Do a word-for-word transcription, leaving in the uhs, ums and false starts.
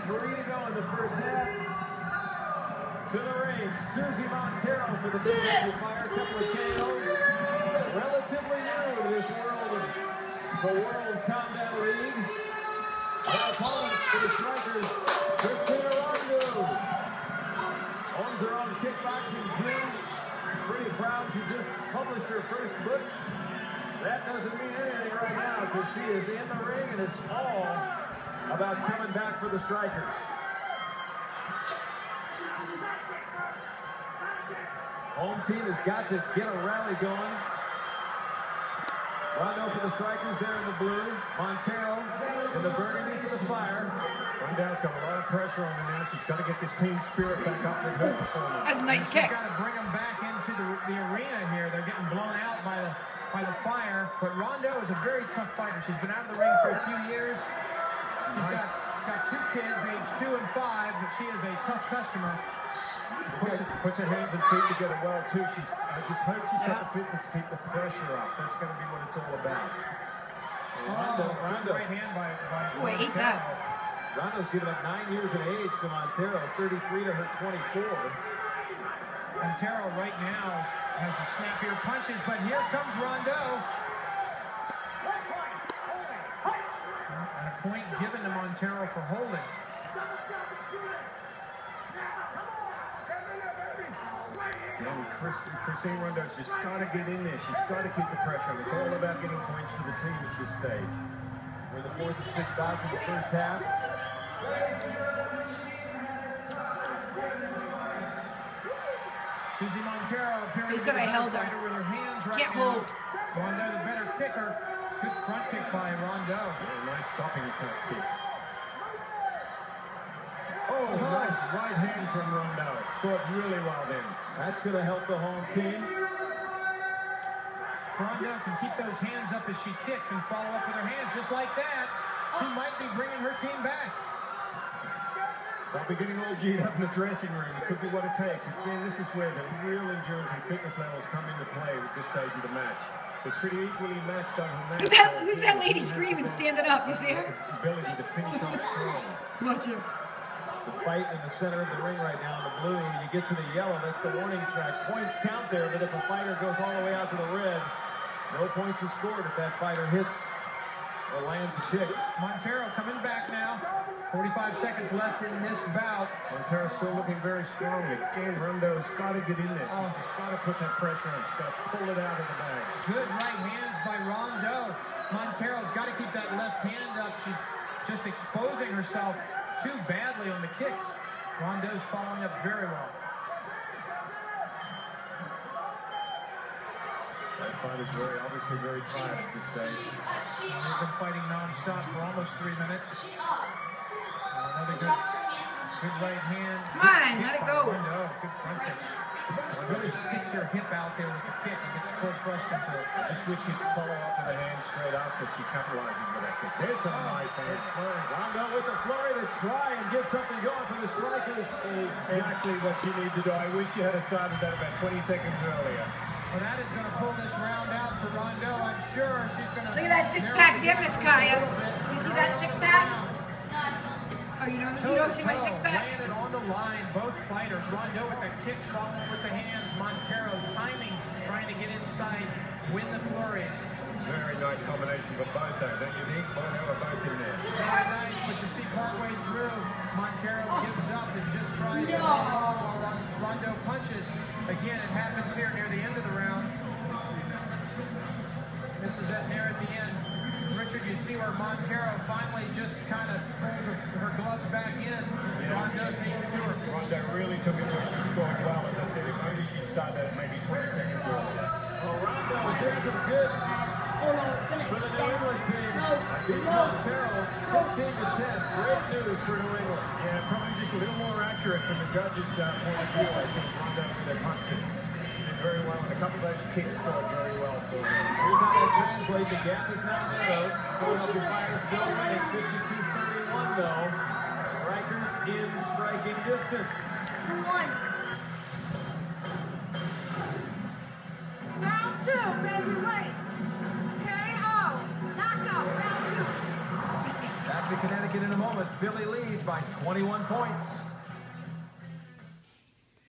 three to go in the first half. To the ring, Suzy Montero for the Philadelphia Fire. A couple of K Os. Relatively new to this world of the World Combat League. Her opponent for the Strikers, Cristina Rondo. Owns her own kickboxing gym. Pretty proud she just published her first book. That doesn't mean anything right now because she is in the ring and it's all about coming back for the Strikers. Home team has got to get a rally going. Rondo for the Strikers there in the blue. Montero in the burgundy for the Fire. Rondo's got a lot of pressure on her now. She's got to get this team spirit back up with her performance. That's a nice kick. She's got to bring them back into the, the arena here. They're getting blown out by the by the Fire. But Rondo is a very tough fighter. She's been out of the ring for a few years. She's got, she's got two kids, age two and five, but she is a tough customer. Puts, puts her hands and feet together well, too. She's, I just hope she's got the fitness to keep the pressure up. That's going to be what it's all about. Rondo, Oh, Rondo. right hand by, by Ooh, I ate Montero. that. Rondo's given up nine years of age to Montero, thirty-three to her twenty-four. Montero right now has the snappier punches, but here comes Rondo. And a point given to Montero for holding. Again, Cristina Rondo's just got to get in there. She's got to keep the pressure on. It's all about getting points for the team at this stage. We're in the fourth and sixth bouts in the first half. Suzy Montero appearing He to said be I the held better her. fighter with her hands right Can't now. hold. Rondo the better kicker. Good front kick by Rondo. Yeah, nice stopping front kick. Oh, nice right hand from Rondo. Scored really well then. That's going to help the home team. Rondo can keep those hands up as she kicks and follow up with her hands just like that. She might be bringing her team back. They'll be getting all G'd up in the dressing room. It could be what it takes. Again, this is where the real endurance and fitness levels come into play with this stage of the match. They're pretty equally matched on her match. Who's that, who's that lady screaming, standing up? You see her? Ability to finish off strong. Watch her. The fight in the center of the ring right now in the blue. When you get to the yellow, that's the warning track. Points count there, but if a fighter goes all the way out to the red, no points are scored if that fighter hits or lands a kick. Montero coming back now. forty-five seconds left in this bout. Montero's still looking very strong. Again, Rondo's got to get in there. She's just got to put that pressure on. She's got to pull it out of the bag. Good right hands by Rondo. Montero's got to keep that left hand up. She's just exposing herself too badly on the kicks. Rondo's following up very well. That fight is very, obviously very tired at this stage. They've been fighting non-stop for almost three minutes. Another good, good right hand. Come on, Good let kick it by go. Rondo. Good front kick. Really sticks her hip out there with the kick and gets full thrust into it. I just wish she'd follow up with a hand straight after she capitalizes with that kick. There's some nice hand. Rondo with the flurry to try and get something going for the Strikers. Exactly what she needed to do. I wish she had started that about twenty seconds earlier. Well, that is going to pull this round out for Rondo. I'm sure she's going to... Look at that six-pack there, Miss Kaya. You see that six-pack? Oh, you don't, you don't see my six-pack? Landed on the line, both fighters. Rondo with the kicks, following with the hands. Montero timing, trying to get inside, win the flurries. Very nice combination for both though, don't you think? Both are both in there. Very nice, but you see partway through, Montero gives up and just tries to follow Rondo punches. Again, it happens here near the end of the round. This is at near at the end. Richard, you see where Montero finally just kind of pulls her, her gloves back in. Rondo takes it to her. Rondo really took it to her. She scored well, as I said. If only she'd started at maybe twenty seconds earlier. Oh, Rondo did some good for the New England team. Beats Montero fifteen to ten. Great news for New England. Yeah, probably just a little more accurate from the judges' uh, point of view. I think Rondo with their punches did very well, and a couple of those kicks scored very well. So here's how that translates. The gap is now narrowed. Philadelphia Fire still winning fifty-two thirty-one though. Strikers in striking distance. One. Round two, baby, wait. K O. Knockout, round two. Back to Connecticut in a moment. moment, Philly leads by twenty-one points.